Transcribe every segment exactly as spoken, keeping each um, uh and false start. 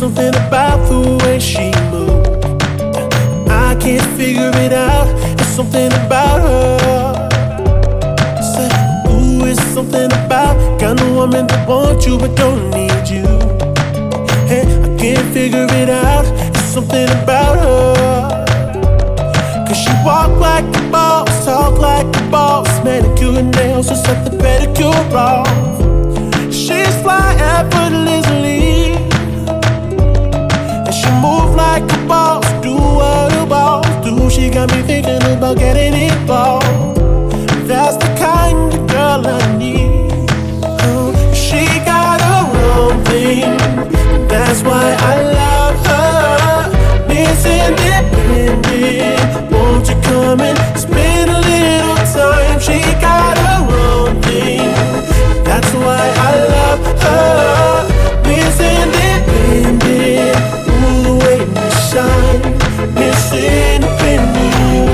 something about the way she moves. I can't figure it out. It's something about her. Say, ooh, it's something about kind of woman that wants you but don't need you. Hey, I can't figure it out. It's something about her. Cause she walk like a boss, talk like a boss, manicure and nails, just set the pedicure off. She's fly effortlessly, and she move like a boss, do what a boss do. She got me thinking about getting involved. That's the kind of girl I need. Oh, she got her own thing, that's why I love her. Miss Independent, won't you come and spend a little time? She got her own thing, that's why I love her. Miss Independent, ooh, the way you shine. Miss Independent,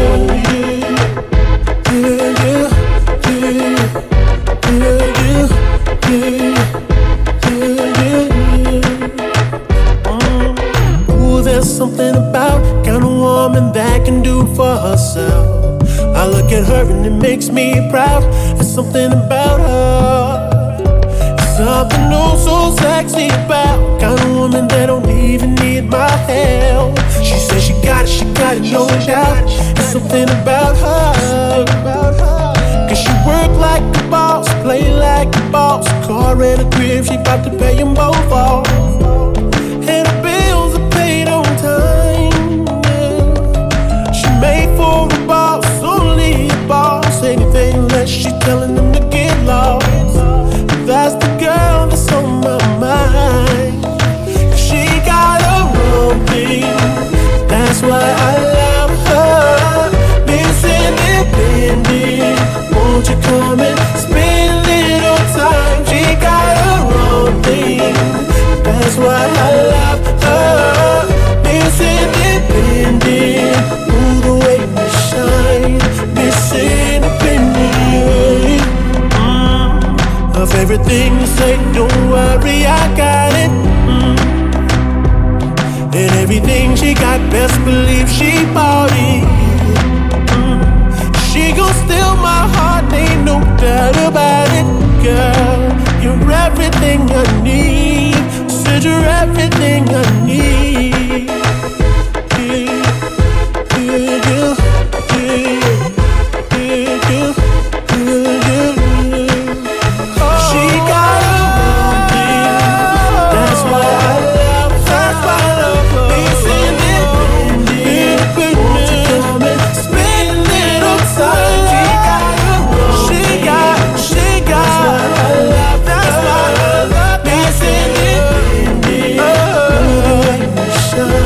yeah, yeah, yeah, yeah, yeah, yeah, yeah, yeah. Mm. Ooh, there's something about kind of woman that can do for herself. I look at her and it makes me proud. There's something about her. Something oh so sexy about kind of woman that don't even need my help. She says she got it, she got it, no doubt. There's something about her. Cause she work like a boss, play like a boss. Car and a crib, she bout to pay them both off. And her bills are paid on time, yeah. She made for a boss, only a boss. Anything less, she telling them to get lost. That's the girl that's on my mind. She got her own thing, that's why I love her. Miss Independent, won't you come and spend a little time? She got her own thing, that's why I love her. Miss Independent, ooh, the way you shine. Miss Independent, her favorite thing to say, don't worry, I got it. Mm. And everything she got, best believe she bought it. Mm. She gon' steal my heart, ain't no doubt about it. Girl, you're everything I need. Said you're everything I need. Yeah, yeah, yeah, yeah, yeah, yeah.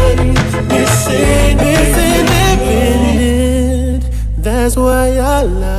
That's why I love